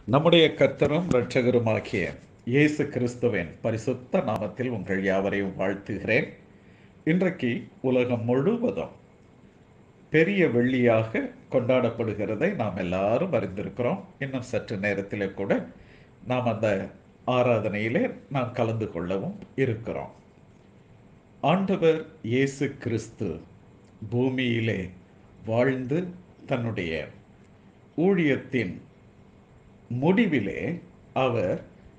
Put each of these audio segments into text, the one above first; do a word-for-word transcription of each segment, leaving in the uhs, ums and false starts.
நம்முடைய கர்த்தரும் இரட்சகருமாகிய இயேசு கிறிஸ்துவின் பரிசுத்த நாமத்தில் உங்கள் யாவரையும் வாழ்த்துகிறேன். இன்றைக்கு உலகம் முழுவதும் பெரிய வெள்ளியாக கொண்டாடப்படுகிறதை நாம் எல்லாரும் அறிந்திருக்கிறோம். இன்னும் சற்று நேரத்திலே கூட நாம் அந்த ஆராதனையிலே நாம் கலந்து கொள்ளவும் இருக்கிறோம். ஆண்டவர் இயேசு கிறிஸ்து பூமியிலே வாழ்ந்து தன்னுடைய ஊழியத்தின் முடிவிலே அவர்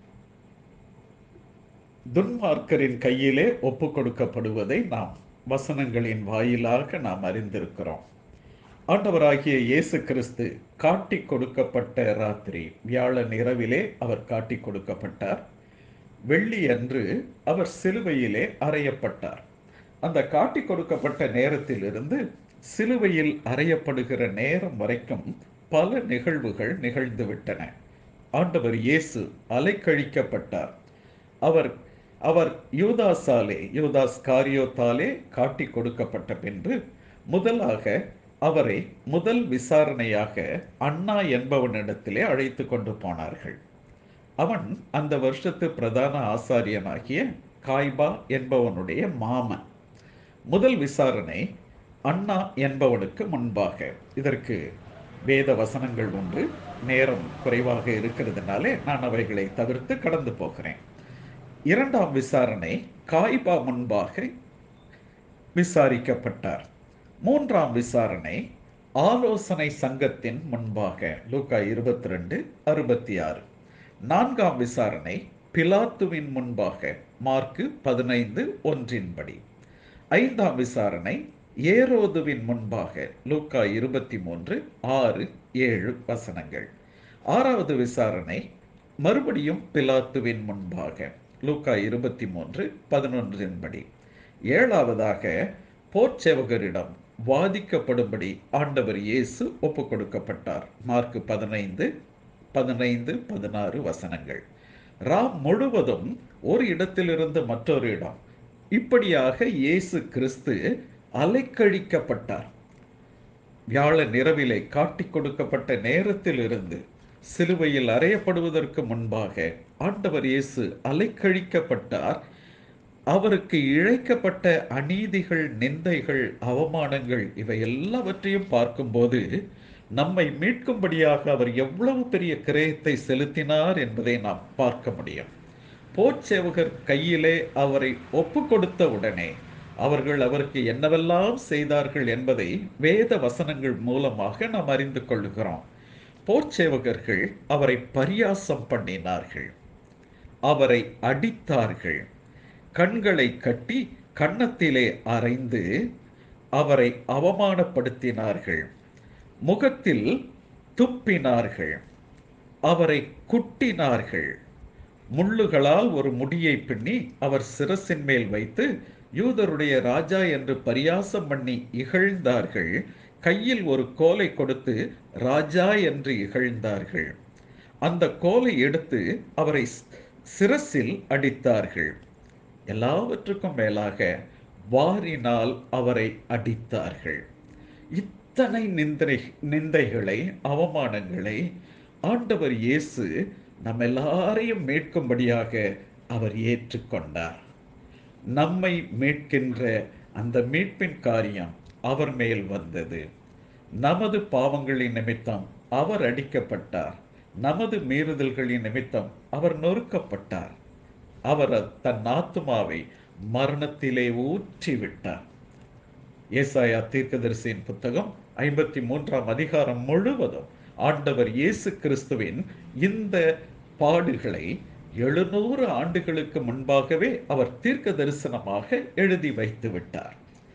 துன்மார்க்கரின் கையிலே ஒப்பு கொடுக்கப்படுவதை நாம் வசனங்களின் வாயிலாக நாம் அறிந்திருக்கிறோம். ஆண்டவராகிய இயேசு கிறிஸ்து காட்டி கொடுக்கப்பட்ட ராத்திரி வியாழன் இரவிலே அவர் காட்டி கொடுக்கப்பட்டார். வெள்ளி அன்று அவர் சிலுவையிலே அறையப்பட்டார். அந்த காட்டி கொடுக்கப்பட்ட நேரத்திலிருந்து சிலுவையில் அறையப்படுகிற நேரம் வரைக்கும் பல நிகழ்வுகள் நிகழ்ந்துவிட்டன. ஆண்டவர் இயேசு அலைக்கழிக்கப்பட்டார். அவர் அவர் யூதாசாலே யூதாஸ் காரியோத்தாலே காட்டி கொடுக்கப்பட்ட பின்பு முதலாக அவரை முதல் விசாரணையாக அண்ணா என்பவனிடத்திலே அழைத்து கொண்டு போனார்கள். அவன் அந்த வருஷத்து பிரதான ஆசாரியனாகிய காய்பா என்பவனுடைய மாமன். முதல் விசாரணை அண்ணா என்பவனுக்கு முன்பாக. இதற்கு வேத வசனங்கள் ஒன்று, நேரம் குறைவாக இருக்கிறதுனாலே நான் அவைகளை தவிர்த்து கடந்து போகிறேன். இரண்டாம் விசாரணை காய்பா முன்பாக விசாரிக்கப்பட்டார். மூன்றாம் விசாரணை ஆலோசனை சங்கத்தின் முன்பாக, லூக்கா இருபத்தி ரெண்டு அறுபத்தி ஆறு. நான்காம் விசாரணை பிலாத்துவின் முன்பாக, மார்க்கு பதினைந்து ஒன்றின்படி. ஐந்தாம் விசாரணை ஏரோதுவின் முன்பாக, லூக்கா இருபத்தி மூன்று ஆறு ஏழு வசனங்கள். ஆறாவது விசாரணை மறுபடியும் பிலாத்துவின் முன்பாக, லூக்கா இருபத்தி மூன்று பதினொன்றின்படி. ஏழாவதாக போர்ச்சேவகரிடம் வாதிக்கப்படும்படி ஆண்டவர் இயேசு ஒப்பு கொடுக்கப்பட்டார். மார்க்கு பதினைந்து பதினைந்து பதினாறு வசனங்கள். ராம் முழுவதும் ஒரு இடத்திலிருந்து மற்றொரு இடம், இப்படியாக இயேசு கிறிஸ்து அலைக்கழிக்கப்பட்டார். வியாழன் இரவிலே காட்டி கொடுக்கப்பட்ட நேரத்திலிருந்து சிலுவையில் அறையப்படுவதற்கு முன்பாக ஆண்டவர் இயேசு அலைக்கழிக்கப்பட்டார். அவருக்கு இழைக்கப்பட்ட அநீதிகள், நிந்தைகள், அவமானங்கள் இவை எல்லாவற்றையும் பார்க்கும்போது நம்மை மீட்கும்படியாக அவர் எவ்வளவு பெரிய கிரயத்தை செலுத்தினார் என்பதை நாம் பார்க்க முடியும். போர்ச்சேவகர் கையிலே அவரை ஒப்பு கொடுத்த உடனே அவர்கள் அவருக்கு என்னவெல்லாம் செய்தார்கள் என்பதை வேத வசனங்கள் மூலமாக நாம் அறிந்து கொள்கிறோம். போர்ச்சேவகர்கள் அவரை பரியாசம் பண்ணினார்கள், அவரை அடித்தார்கள், கண்களை கட்டி கன்னத்திலே அறைந்து அவரை அவமானப்படுத்தினார்கள், முகத்தில் துப்பினார்கள், அவரை குட்டினார்கள், முள்ளுகளால் ஒரு முடியை பின்னி அவர் சிரசின் மேல் வைத்து யூதருடைய ராஜா என்று பரியாசம் பண்ணி இகழ்ந்தார்கள். கையில் ஒரு கோலை கொடுத்து ராஜா என்று இகழ்ந்தார்கள். அந்த கோலை எடுத்து அவரை சிரசில் அடித்தார்கள். எல்லாவற்றுக்கும் மேலாக வாரினால் அவரை அடித்தார்கள். இத்தனை நிந்தை நிந்தைகளை, அவமானங்களை ஆண்டவர் இயேசு நம்ம எல்லாரையும் மீட்கும்படியாக அவர் ஏற்றுக்கொண்டார். நம்மை மீட்கின்ற அந்த மீட்பின் காரியம் அவர் மேல் வந்தது. நமது பாவங்களின் நிமித்தம் அவர் அடிக்கப்பட்டார். நமது மீறுதல்களின் நிமித்தம் அவர் நொறுக்கப்பட்டார். அவர் தன் ஆத்துமாவை மரணத்திலே ஊற்றிவிட்டார். ஏசாயா தீர்க்கதரிசியின் புத்தகம் ஐம்பத்தி மூன்றாம் அதிகாரம் முழுவதும் ஆண்டவர் இயேசு கிறிஸ்துவின் இந்த பாடுகளை எழுநூறு ஆண்டுகளுக்கு முன்பாகவே அவர் தீர்க்க தரிசனமாக எழுதி வைத்து விட்டார்.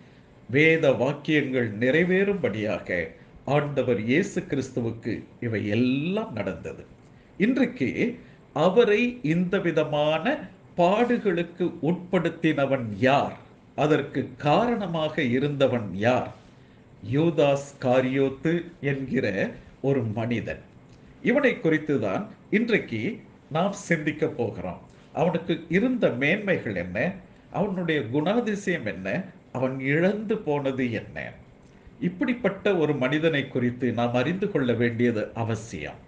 வேத வாக்கியங்கள் நிறைவேறும்படியாக ஆண்டவர் இயேசு கிறிஸ்துவுக்கு இவை எல்லாம் நடந்தது. இன்றைக்கு அவரை இந்த விதமான பாடுகளுக்கு உட்படுத்தினவன் யார்? அதற்கு காரணமாக இருந்தவன் யார்? யூதாஸ் காரியோத்து என்கிற ஒரு மனிதன். இவனை குறித்துதான் இன்றைக்கு நாம் சிந்திக்க போகிறோம். அவனுக்கு இருந்த மேன்மைகள் என்ன? அவனுடைய குணாதிசயம் என்ன? அவன் இழந்து போனது என்ன? இப்படிப்பட்ட ஒரு மனிதனை குறித்து நாம் அறிந்து கொள்ள வேண்டியது அவசியம்.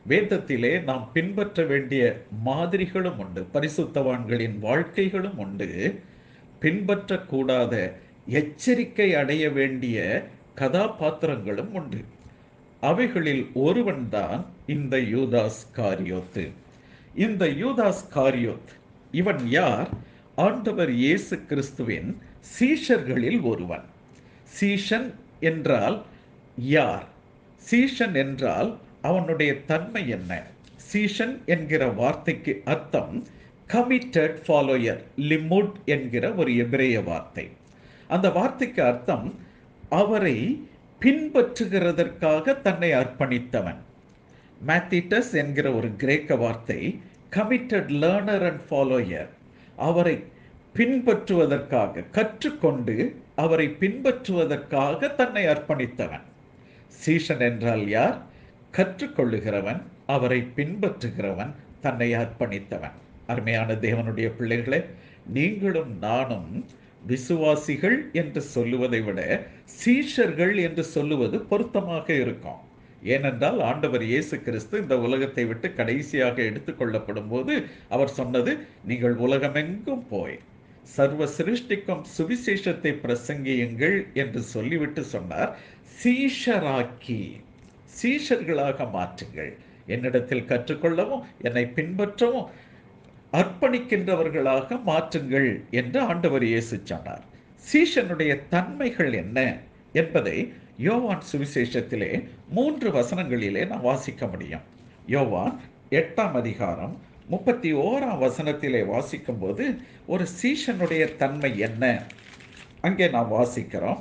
வேதத்திலே நாம் பின்பற்ற வேண்டிய மாதிரிகளும் உண்டு, பரிசுத்தவான்களின் வாழ்க்கைகளும் உண்டு. பின்பற்றக்கூடாத, எச்சரிக்கை அடைய வேண்டிய கதாபாத்திரங்களும் உண்டு. அவைகளில் ஒருவன்தான் இந்த யூதாஸ் காரியோத்து. இந்த யூதாஸ் காரியோத் இவன் யார்? ஆண்டவர் இயேசு கிறிஸ்துவின் சீஷர்களில் ஒருவன். சீஷன் என்றால் யார்? சீஷன் என்றால் அவனுடைய தன்மை என்ன? சீஷன் என்கிற வார்த்தைக்கு அர்த்தம் கமிட்டட் ஃபாலோயர், லிமுட் என்கிற ஒரு எபிரேய வார்த்தை. அந்த வார்த்தைக்கு அர்த்தம் அவரை பின்பற்றுகிறதற்காக தன்னை அர்ப்பணித்தவன். மேத்திட்டஸ் என்கிற ஒரு கிரேக்க வார்த்தை கமிட்டட் லேர்னர் அண்ட் ஃபாலோயர், அவரை பின்பற்றுவதற்காக, கற்றுக்கொண்டு அவரை பின்பற்றுவதற்காக தன்னை அர்ப்பணித்தவன். சீஷன் என்றால் யார்? கற்றுக்கொள்ளுகிறவன், அவரை பின்பற்றுகிறவன், தன்னை அர்ப்பணித்தவன். அருமையான தேவனுடைய பிள்ளைகளே, நீங்களும் நானும் விசுவாசிகள் என்று சொல்லுவதை விட சீஷர்கள் என்று சொல்லுவது பொருத்தமாக இருக்கும். ஏனென்றால் ஆண்டவர் இயேசு கிறிஸ்து இந்த உலகத்தை விட்டு கடைசியாக எடுத்துக்கொள்ளப்படும் போது அவர் சொன்னது, நீங்கள் உலகமெங்கும் போய் சர்வ சிருஷ்டிக்கும் சுவிசேஷத்தை பிரசங்கியுங்கள் என்று சொல்லிவிட்டு சொன்னார், சீஷராக்கி, சீஷர்களாக மாற்றுங்கள், என்னிடத்தில் கற்றுக்கொள்ளவும் என்னை பின்பற்றவும் அர்ப்பணிக்கின்றவர்களாக மாற்றுங்கள் என்று ஆண்டவர் இயேசு சொன்னார். சீஷனுடைய தன்மைகள் என்ன என்பதை யோவான் சுவிசேஷத்திலே மூன்று வசனங்களிலே நாம் வாசிக்க முடியும். யோவான் எட்டாம் அதிகாரம் முப்பத்தி ஓராம் வசனத்திலே வாசிக்கும் போது ஒரு சீஷனுடைய தன்மை என்ன அங்கே நாம் வாசிக்கிறோம்.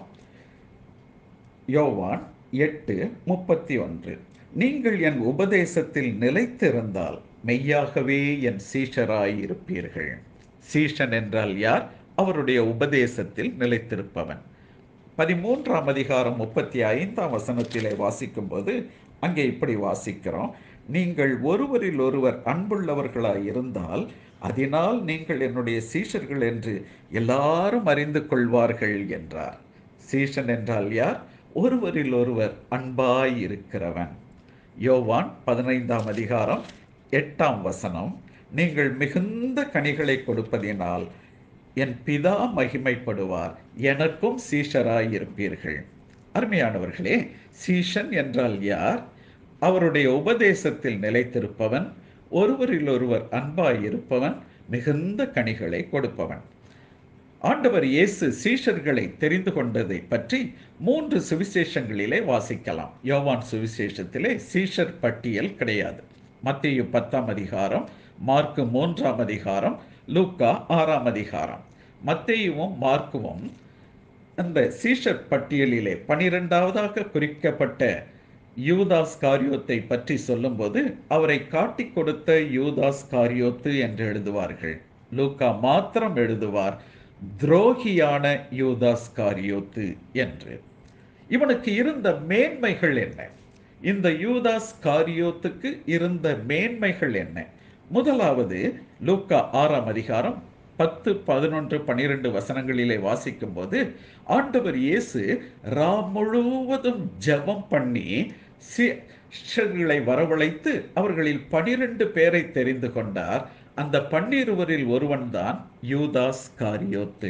யோவான் எட்டு முப்பத்தி ஒன்று, நீங்கள் என் உபதேசத்தில் நிலைத்திருந்தால் மெய்யாகவே என் சீஷராய் இருப்பீர்கள். சீஷன் என்றால் யார்? அவருடைய உபதேசத்தில் நிலைத்திருப்பவன். பதிமூன்றாம் அதிகாரம் முப்பத்தி ஐந்தாம் வசனத்திலே வாசிக்கும் போது அங்கே இப்படி வாசிக்கிறோம், நீங்கள் ஒருவரில் ஒருவர் அன்புள்ளவர்களாய் இருந்தால் அதனால் நீங்கள் என்னுடைய சீஷர்கள் என்று எல்லாரும் அறிந்து கொள்வார்கள் என்றார். சீஷன் என்றால் யார்? ஒருவரில் ஒருவர் அன்பாய் இருக்கிறவன். யோவான் பதினைந்தாம் அதிகாரம் எட்டாம் வசனம், நீங்கள் மிகுந்த கனிகளை கொடுப்பதினால் என் பிதா மகிமைப்படுவார், எனக்கும் சீஷராய் இருப்பீர்கள். அருமையானவர்களே, சீஷன் என்றால் யார்? அவருடைய உபதேசத்தில் நிலைத்திருப்பவன், ஒருவரில் ஒருவர் அன்பாய் இருப்பவன், மிகுந்த கனிகளை கொடுப்பவன். ஆண்டவர் இயேசு சீஷர்களை தெரிந்து கொண்டதை பற்றி மூன்று சுவிசேஷங்களிலே வாசிக்கலாம். யோவான் சுவிசேஷத்திலே சீஷர் பட்டியல் கிடையாது. மத்தேயு பத்தாம் அதிகாரம், மார்க்கு மூன்றாம் அதிகாரம், லூக்கா ஆறாம் அதிகாரம். மத்தேயுவும் மார்க்குவும் அந்த சீஷர் பட்டியலிலே பனிரெண்டாவதாக குறிக்கப்பட்ட யூதாஸ் காரியோத்தை பற்றி சொல்லும்போது அவரை காட்டி கொடுத்த யூதாஸ் காரியோத்து என்று எழுதுவார்கள். லூக்கா மாத்திரம் எழுதுவார் துரோகியான யூதாஸ் காரியோத்து என்று. இவனுக்கு இருந்த மேன்மைகள் என்ன? இந்த யூதாஸ் காரியோத்துக்கு இருந்த மேன்மைகள் என்ன? முதலாவது, லூக்கா ஆறாம் அதிகாரம் பத்து பதினொன்று பனிரெண்டு வசனங்களிலே வாசிக்கும் போது ஆண்டவர் இயேசு ரா முழுவதும் ஜெபம் பண்ணி சீஷர்களை வரவழைத்து அவர்களில் பனிரெண்டு பேரை தெரிந்து கொண்டார். அந்த பன்னிருவரில் ஒருவன் தான் யூதாஸ் காரியோத்து.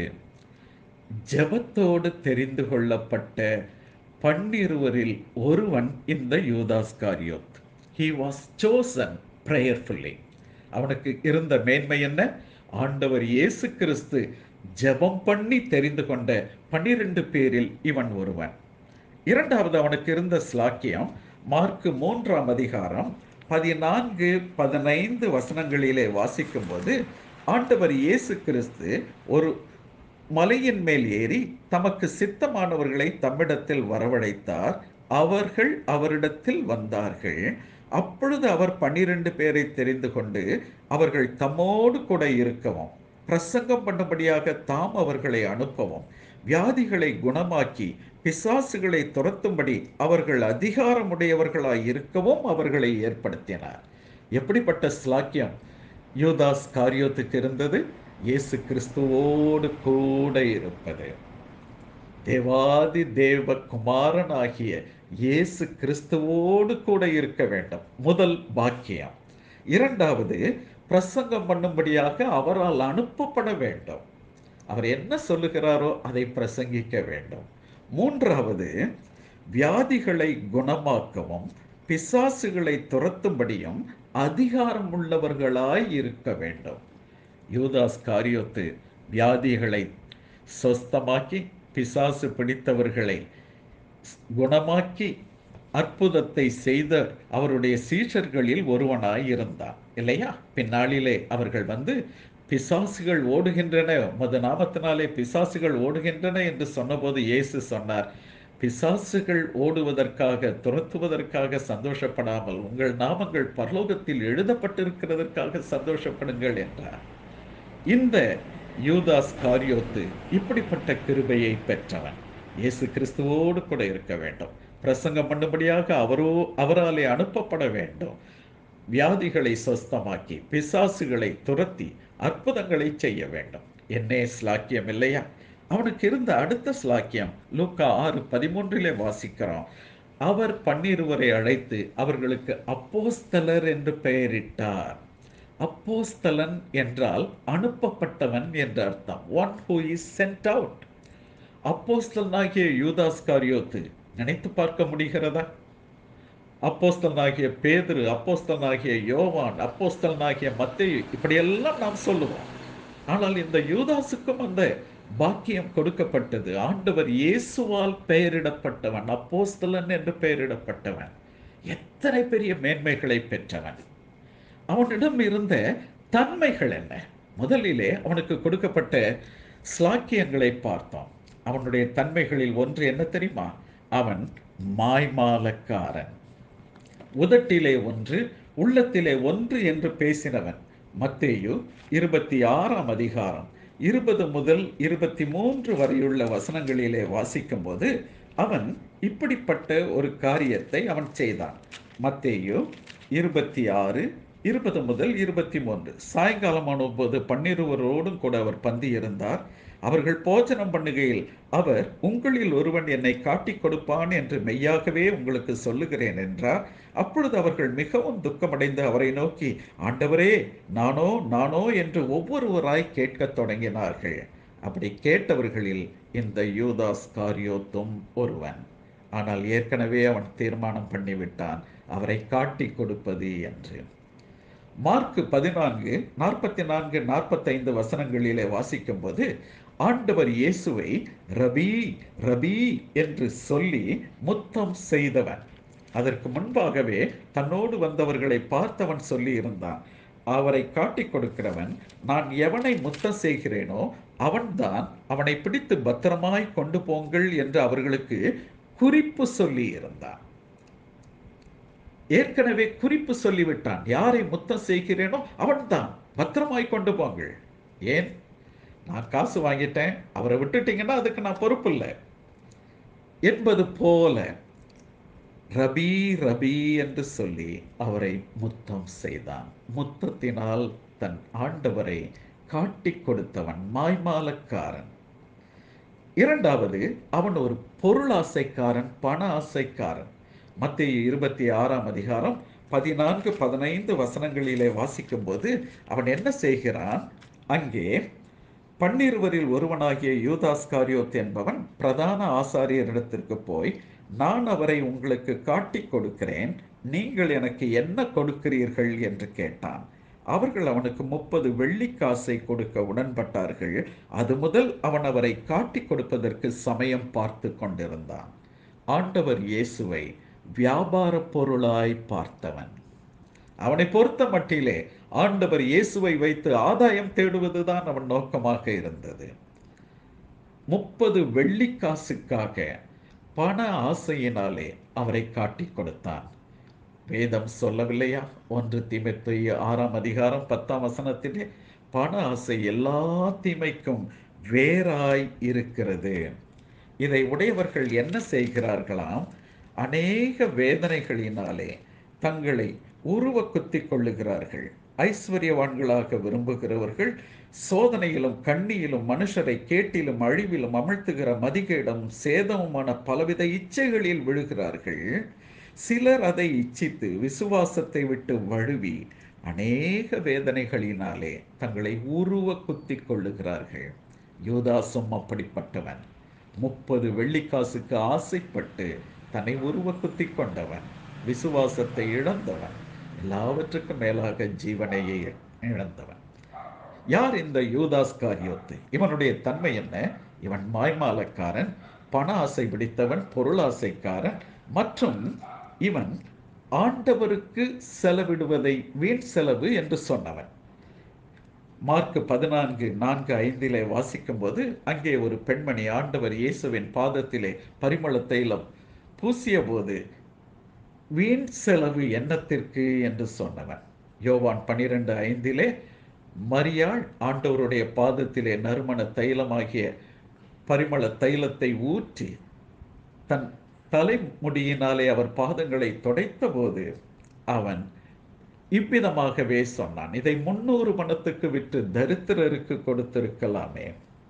ஜெபத்தோடு தெரிந்து கொள்ளப்பட்ட பன்னிருவரில் ஒருவன் இந்த யூதாஸ் காரியோத். He was chosen prayerfully. அவனுக்கு இருந்த மேன்மை என்ன? ஆண்டவர் இயேசு கிறிஸ்து ஜெபம் பண்ணி தெரிந்து கொண்ட பன்னிரண்டு பேரில் இவன் ஒருவன். இரண்டாவது, அவனுக்கு இருந்த ஸ்லாக்கியம் மார்க்கு மூன்றாம் அதிகாரம் பதினான்கு பதினைந்து வசனங்களிலே வாசிக்கும் போது ஆண்டவர் இயேசு கிறிஸ்து ஒரு மலையின் மேல் ஏறி தமக்கு சித்தமானவர்களை தம்மிடத்தில் வரவழைத்தார். அவர்கள் அவரிடத்தில் வந்தார்கள். அப்பொழுது அவர் பன்னிரண்டு பேரை தெரிந்து கொண்டு அவர்கள் தம்மோடு கூட இருக்கவும், பிரசங்கம் பண்ணும்படியாக தாம் அவர்களை அனுப்பவும், வியாதிகளை குணமாக்கி பிசாசுகளை துரத்தும்படி அவர்கள் அதிகாரமுடையவர்களாய் இருக்கவும் அவர்களை ஏற்படுத்தினார். எப்படிப்பட்ட ஸ்லாக்கியம் யூதாஸ் காரியோத்துக்கு இருந்தது? இயேசு கிறிஸ்துவோடு கூட இருப்பது. தேவாதி தேவ குமாரனாகிய இயேசு கிறிஸ்துவோடு கூட இருக்க வேண்டும். முதல் பாக்கியம். இரண்டாவது, பிரசங்கம் பண்ணும்படியாக அவரால் அனுப்பப்பட வேண்டும். அவர் என்ன சொல்லுகிறாரோ அதை பிரசங்கிக்க வேண்டும். மூன்றாவது, வியாதிகளை குணமாக்கவும் பிசாசுகளை துரத்தும்படியும் அதிகாரம் உள்ளவர்களாய் இருக்க வேண்டும். யூதாஸ் காரியோத்து வியாதிகளை சொஸ்தமாக்கி பிசாசு பிடித்தவர்களை குணமாக்கி அற்புதத்தை செய்த அவருடைய சீஷர்களில் ஒருவனாய் இருந்தான் இல்லையா? பின்னாளிலே அவர்கள் வந்து பிசாசுகள் ஓடுகின்றன, உமது நாமத்தினாலே பிசாசுகள் ஓடுகின்றன என்று சொன்னபோது இயேசு சொன்னார், பிசாசுகள் ஓடுவதற்காக துரத்துவதற்காக சந்தோஷப்படாமல் உங்கள் நாமங்கள் பரலோகத்தில் எழுதப்பட்டிருக்கிறதற்காக சந்தோஷப்படுங்கள் என்றார். இந்த யூதாஸ் காரியோத்து இப்படிப்பட்ட கிருபையை பெற்றவன். இயேசு கிறிஸ்துவோடு கூட இருக்க வேண்டும். பிரசங்கம் பண்ணும்படியாக அவரோ அவராலே அனுப்பப்பட வேண்டும். வியாதிகளை சொஸ்தமாக்கி பிசாசுகளை துரத்தி அற்புதங்களை செய்ய வேண்டும். என்னே ஸ்லாக்கியம் இல்லையா? அவனுக்கு இருந்த அடுத்த ஸ்லாக்கியம் லூக்கா ஆறு பதிமூன்றிலே வாசிக்கிறோம். அவர் பன்னிருவரை அழைத்து அவர்களுக்கு அப்போஸ்தலர் என்று பெயரிட்டார். அப்போஸ்தலன் என்றால் அனுப்பப்பட்டவன் என்ற அர்த்தம். One who is sent out. அப்போஸ்தலனாகிய யூதாஸ் காரியோத்து நினைத்து பார்க்க முடிகிறதா? அப்போஸ்தலனாகிய பேதுரு, அப்போஸ்தலனாகிய யோவான், அப்போஸ்தலனாகிய மத்தேயு, இப்படியெல்லாம் நாம் சொல்லுவோம். ஆனால் இந்த யூதாசுக்கும் அந்த பாக்கியம் கொடுக்கப்பட்டது. ஆண்டவர் இயேசுவால் பெயரிடப்பட்டவன், அப்போஸ்தலன் என்று பெயரிடப்பட்டவன். எத்தனை பெரிய மேன்மைகளை பெற்றவன்! அவனிடம் இருந்த தன்மைகள் என்ன? முதலிலே அவனுக்கு கொடுக்கப்பட்ட ஸ்லாக்கியங்களை பார்த்தோம். அவனுடைய தன்மைகளில் ஒன்று என்ன தெரியுமா? அவன் மாய்மாலக்காரன். உதட்டிலே ஒன்று உள்ளத்திலே ஒன்று என்று பேசினவன். மத்தேயு இருபத்தி ஆறாம் அதிகாரம் இருபது முதல் இருபத்தி மூன்று வரையுள்ள வசனங்களிலே வாசிக்கும் போது அவன் இப்படிப்பட்ட ஒரு காரியத்தை அவன் செய்தான். மத்தேயு இருபத்தி ஆறு இருபது முதல் இருபத்தி மூன்று. சாயங்காலமான போது பன்னிருவரோடும் கூட அவர் பந்தி இருந்தார். அவர்கள் போஜனம் பண்ணுகையில் அவர், உங்களில் ஒருவன் என்னை காட்டிக் கொடுப்பான் என்று மெய்யாகவே உங்களுக்கு சொல்லுகிறேன் என்றார். அப்பொழுது அவர்கள் மிகவும் துக்கமடைந்து அவரை நோக்கி, ஆண்டவரே, நானோ நானோ என்று ஒவ்வொருவராய் கேட்கத் தொடங்கினார்கள். அப்படி கேட்டவர்களில் இந்த யூதாஸ் காரியோத்தும் ஒருவன். ஆனால் ஏற்கனவே அவன் தீர்மானம் பண்ணிவிட்டான் அவரை காட்டிக் கொடுப்பது என்று. மார்க்கு பதினான்கு நாற்பத்தி நான்கு நாற்பத்தைந்து வசனங்களிலே வாசிக்கும் போது ஆண்டவர் இயேசுவை ரபி ரபி என்று சொல்லி முத்தம் செய்தவன். அதற்கு முன்பாகவே தன்னோடு வந்தவர்களை பார்த்தவன் சொல்லி இருந்தான், அவரை காட்டிக் கொடுக்கிறவன், நான் எவனை முத்தம் செய்கிறேனோ அவன்தான், அவனை பிடித்து பத்திரமாய் கொண்டு போங்கள் என்று அவர்களுக்கு குறிப்பு சொல்லி இருந்தான். ஏற்கனவே குறிப்பு சொல்லிவிட்டான், யாரை முத்தம் செய்கிறேனோ அவன்தான், பத்திரமாய் கொண்டு போங்கள். ஏன்? நான் காசு வாங்கிட்டேன், அவரை விட்டுட்டீங்கன்னா அதுக்கு நான் பொறுப்பு இல்லை என்பது போல ரபி ரபி என்று சொல்லி அவரை முத்தம் செய்தான். முத்தத்தினால் தன் ஆண்டவரை காட்டிக் கொடுத்தவன் மாய்மாலக்காரன். இரண்டாவது, அவன் ஒரு பொருளாசைக்காரன், பண ஆசைக்காரன். மத்தேயு இருபத்தி ஆறாம் அதிகாரம் பதினான்கு பதினைந்து வசனங்களிலே வாசிக்கும் போது அவன் என்ன செய்கிறான்? அங்கே பன்னிருவரில் ஒருவனாகிய யூதாஸ் காரியோத் என்பவன் பிரதான ஆசாரியரிடத்திற்கு போய், நான் அவரை உங்களுக்கு காட்டிக் கொடுக்கிறேன், நீங்கள் எனக்கு என்ன கொடுக்கிறீர்கள் என்று கேட்டான். அவர்கள் அவனுக்கு முப்பது வெள்ளிக்காசை கொடுக்க உடன்பட்டார்கள். அது முதல் அவன் அவரை காட்டிக் கொடுப்பதற்கு சமயம் பார்த்து கொண்டிருந்தான். ஆண்டவர் இயேசுவை வியாபார பொருளாய் பார்த்தவன். அவனை பொறுத்த மட்டிலே ஆண்டவர் இயேசுவை வைத்து ஆதாயம் தேடுவதுதான் அவன் நோக்கமாக இருந்தது. முப்பது வெள்ளிக்காசுக்காக பண ஆசையினாலே அவரை காட்டிக் கொடுத்தான். வேதம் சொல்லவில்லையா? ஒன்று தீமோத்தேயு ஆறாம் அதிகாரம் பத்தாம் வசனத்திலே, பண ஆசை எல்லா தீமைக்கும் வேறாய் இருக்கிறது. இதை உடையவர்கள் என்ன செய்கிறார்களாம்? அநேக வேதனைகளினாலே தங்களை உருவ குத்திக் கொள்ளுகிறார்கள். ஐஸ்வர்யவான்களாக விரும்புகிறவர்கள் சோதனையிலும் கண்ணியிலும் மனுஷரை கேட்டிலும் அழிவிலும் அமிழ்த்துகிற மதிகேடும் சேதமுமான பலவித இச்சைகளில் விழுகிறார்கள். சிலர் அதை இச்சித்து விசுவாசத்தை விட்டு வழுவி அநேக வேதனைகளினாலே தங்களை உருவ குத்திக் கொள்ளுகிறார்கள். யூதாசும் அப்படிப்பட்டவன். முப்பது வெள்ளிக்காசுக்கு ஆசைப்பட்டு தன்னை உருவ குத்திக் கொண்டவன், விசுவாசத்தை இழந்தவன், எல்லாவற்றுக்கும் மேலாக ஜீவனையை இழந்தவன். யார் இந்த யூதாஸ் காரியோத்து? இவனுடைய தன்மை என்ன? இவன் மாய்மாலக்காரன், பண ஆசை பிடித்தவன், பொருளாசைக்காரன், மற்றும் இவன் ஆண்டவருக்கு செலவிடுவதை வீண் செலவு என்று சொன்னவன். மார்க் பதினான்கு நான்கு ஐந்திலே வாசிக்கும் போது அங்கே ஒரு பெண்மணி ஆண்டவர் இயேசுவின் பாதத்திலே பரிமள தைலம் பூசிய போது வீண் செலவு எண்ணத்திற்கு என்று சொன்னவன். யோவான் பனிரெண்டு ஐந்திலே மரியாள் ஆண்டவருடைய பாதத்திலே நறுமண தைலமாகிய பரிமள தைலத்தை ஊற்றி தன் தலைமுடியினாலே அவர் பாதங்களை துடைத்த போது அவன் இவ்விதமாகவே சொன்னான், இதை முன்னூறு பணத்துக்கு விற்று தரித்திரருக்கு கொடுத்திருக்கலாமே.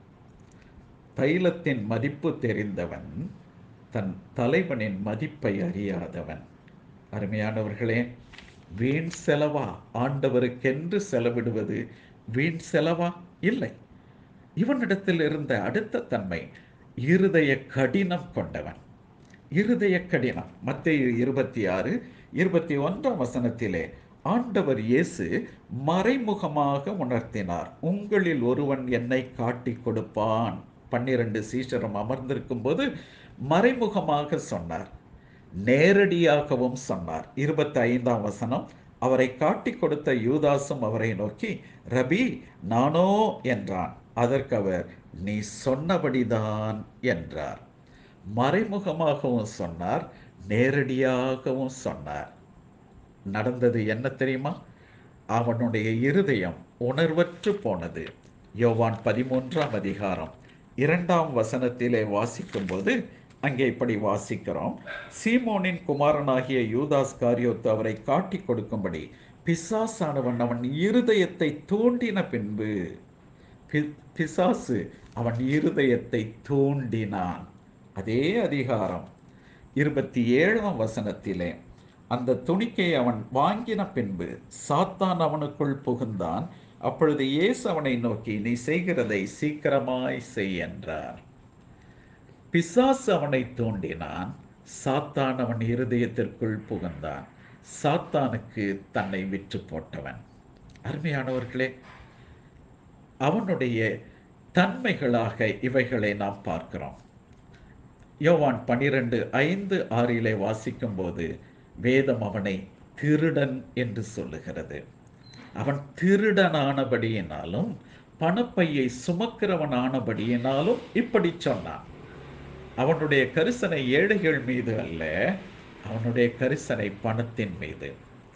தைலத்தின் மதிப்பு தெரிந்தவன் தன் தலைவனின் மதிப்பை அறியாதவன். அருமையானவர்களே, வீண் செலவா? ஆண்டவருக்கென்று செலவிடுவது வீண் செலவா? இல்லை. இவனிடத்தில் இருந்த அடுத்த தன்மை இருதய கடினம் கொண்டவன். இருதய கடினம். மத்தேயு இருபத்தி ஆறு இருபத்தி ஒன்றாம் வசனத்திலே ஆண்டவர் இயேசு மறைமுகமாக உணர்த்தினார், உங்களில் ஒருவன் என்னை காட்டி கொடுப்பான். பன்னிரண்டு சீஷரும் அமர்ந்திருக்கும் போது மறைமுகமாக சொன்னார், நேரடியாகவும் சொன்னார். இருபத்தி ஐந்தாம் வசனம், அவரை காட்டி கொடுத்த யூதாசும் அவரை நோக்கி, ரபி, நானோ என்றான். அதற்கு அவர், நீ சொன்னபடிதான் என்றார். மறைமுகமாகவும் சொன்னார், நேரடியாகவும் சொன்னார். நடந்தது என்ன தெரியுமா? அவனுடைய இருதயம் உணர்வற்று போனது. யோவான் பதிமூன்றாம் அதிகாரம் இரண்டாம் வசனத்திலே வாசிக்கும் போது அங்கே இப்படி வாசிக்கிறோம், சீமோனின் குமாரனாகிய யூதாஸ் காரியோத்து அவரை காட்டி கொடுக்கும்படி பிசாசானவன் அவன் இருதயத்தை தூண்டின பின்பு, பிசாசு அவன் இருதயத்தை தூண்டினான். அதே அதிகாரம் இருபத்தி ஏழாம் வசனத்திலே, அந்த துணிக்கை அவன் வாங்கின பின்பு சாத்தான் அவனுக்குள் புகுந்தான். அப்பொழுது இயேசு அவனை நோக்கி, நீ செய்கிறதை சீக்கிரமாய் செய் என்றார். பிசாசு அவனை தூண்டினான், சாத்தான் அவன் இருதயத்திற்குள் புகுந்தான். சாத்தானுக்கு தன்னை விற்று போட்டவன். அருமையானவர்களே, அவனுடைய தன்மைகளாக இவைகளை நாம் பார்க்கிறோம். யோவான் பனிரெண்டு ஐந்து ஆறிலே வாசிக்கும் போது வேதம் அவனை திருடன் என்று சொல்லுகிறது. அவன் திருடனானபடியினாலும் பணப்பையை சுமக்கிறவனானபடியினாலும் இப்படி சொன்னான். அவனுடைய கரிசனை ஏழைகள் மீது அல்ல, அவனுடைய கரிசனை பணத்தின் மீது.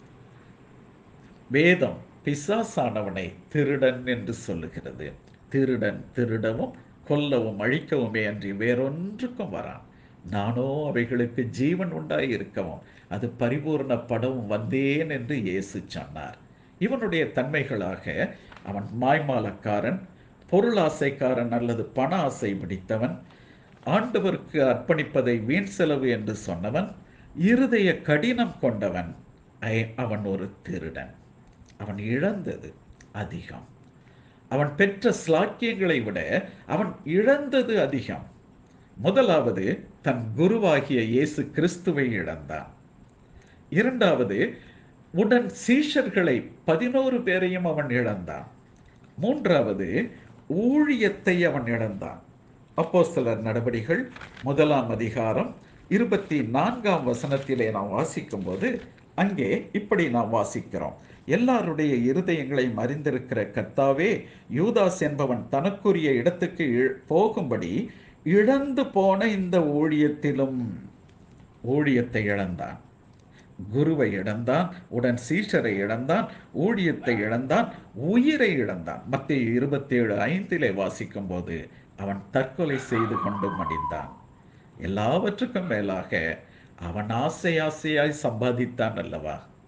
வேதம் பிசாசானவனை திருடன் என்று சொல்லுகிறது. திருடன் திருடவும் கொல்லவும் அழிக்கவுமே அன்றி வேறொன்றுக்கும் வரான். நானோ அவைகளுக்கு ஜீவன் உண்டாய் இருக்கவும் அது பரிபூர்ணப்படவும் வந்தேன் என்று இயேசு சொன்னார். இவனுடைய தன்மைகளாக அவன் மாய்மாலக்காரன், பொருளாசைக்காரன் அல்லது பண ஆசை பிடித்தவன், ஆண்டவருக்கு அர்ப்பணிப்பதை வீண் செலவு என்று சொன்னவன், இருதய கடினம் கொண்டவன், அவன் ஒரு திருடன். அவன் இழந்தது அதிகம். அவன் பெற்ற ஸ்லாக்கியங்களை விட அவன் இழந்தது அதிகம். முதலாவது, தன் குருவாகிய இயேசு கிறிஸ்துவை இழந்தான். இரண்டாவது, உடன் சீஷர்களை பதினோரு பேரையும் அவன் இழந்தான். மூன்றாவது, ஊழியத்தை அவன் இழந்தான். அப்போஸ்தலர் நடபடிகள் முதலாம் அதிகாரம் இருபத்தி நான்காம் வசனத்திலே நாம் வாசிக்கும் போது அங்கே இப்படி நாம் வாசிக்கிறோம், எல்லாருடைய இருதயங்களை அறிந்திருக்கிற கர்த்தாவே, யூதாஸ் என்பவன் தனக்குரிய இடத்துக்கு போகும்படி இழந்து போன இந்த ஊழியத்திலும் ஊழியத்தை இழந்தான். குருவை இழந்தான், உடன் சீஷரை இழந்தான், ஊழியத்தை இழந்தான், உயிரை இழந்தான். மத்தேயு இருபத்தி ஏழு ஐந்திலே வாசிக்கும் போது அவன் தற்கொலை செய்து கொண்டு மடிந்தான். எல்லாவற்றுக்கும் மேலாக அவன் ஆசை ஆசையாய் சம்பாதித்தான் அல்லவா?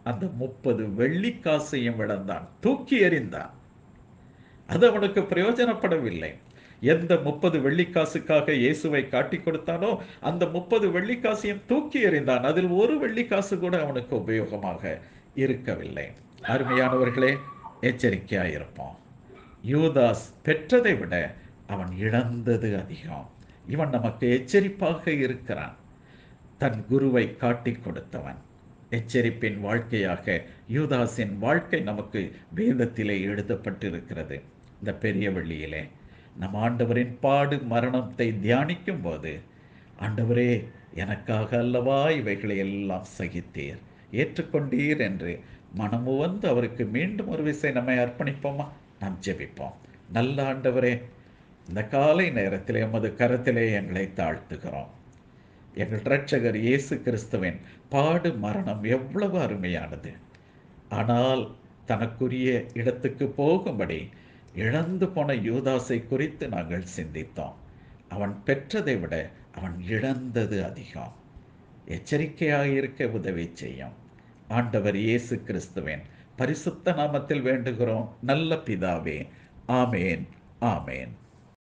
அந்த முப்பது வெள்ளிக்காசையும் இழந்தான், தூக்கி எறிந்தான். அது அவனுக்கு பிரயோஜனப்படவில்லை. எந்த முப்பது வெள்ளிக்காசுக்காக இயேசுவை காட்டிக் கொடுத்தானோ அந்த முப்பது வெள்ளிக்காசையும் தூக்கி எறிந்தான். அதில் ஒரு வெள்ளிக்காசு கூட அவனுக்கு உபயோகமாக இருக்கவில்லை. அருமையானவர்களே, எச்சரிக்கையாயிருப்போம். யூதாஸ் பெற்றதை விட அவன் இழந்தது அதிகம். இவன் நமக்கு எச்சரிப்பாக இருக்கிறான். தன் குருவை காட்டிக் கொடுத்தவன். எச்சரிப்பின் வாழ்க்கையாக யூதாஸின் வாழ்க்கை நமக்கு வேதத்திலே எழுதப்பட்டிருக்கிறது. இந்த பெரிய வெள்ளியிலே நம் ஆண்டவரின் பாடு மரணத்தை தியானிக்கும் போது, ஆண்டவரே, எனக்காக அல்லவா இவைகளை எல்லாம் சகித்தீர், ஏற்றுக்கொண்டீர் என்று மனமு வந்து அவருக்கு மீண்டும் ஒரு விசை நம்மை அர்ப்பணிப்போமா? நாம் ஜெபிப்போம். நல்ல ஆண்டவரே, இந்த காலை நேரத்திலே உமது கரத்திலே எங்களை தாழ்த்துகிறோம். எங்கள் இரட்சகர் இயேசு கிறிஸ்துவின் பாடு மரணம் எவ்வளவு அருமையானது. ஆனால் தனக்குரிய இடத்துக்கு போகும்படி இழந்து போன யூதாசை குறித்து நாங்கள் சிந்தித்தோம். அவன் பெற்றதை விட அவன் இழந்தது அதிகம். எச்சரிக்கையாக இருக்க உதவி செய்யும். ஆண்டவர் இயேசு கிறிஸ்துவின் பரிசுத்த நாமத்தில் வேண்டுகிறோம் நல்ல பிதாவே. ஆமேன், ஆமேன்.